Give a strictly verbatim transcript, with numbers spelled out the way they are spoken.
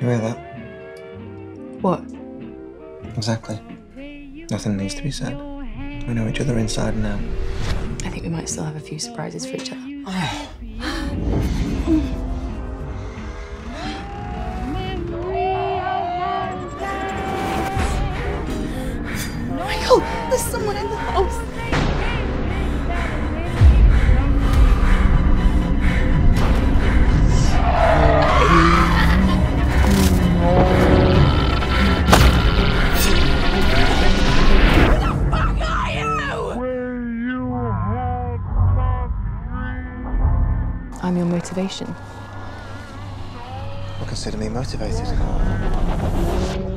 hear that? What? Exactly. Nothing needs to be said. We know each other inside and out. I think we might still have a few surprises for each other. Michael, there's someone in the house. I'm your motivation. Well, consider me motivated.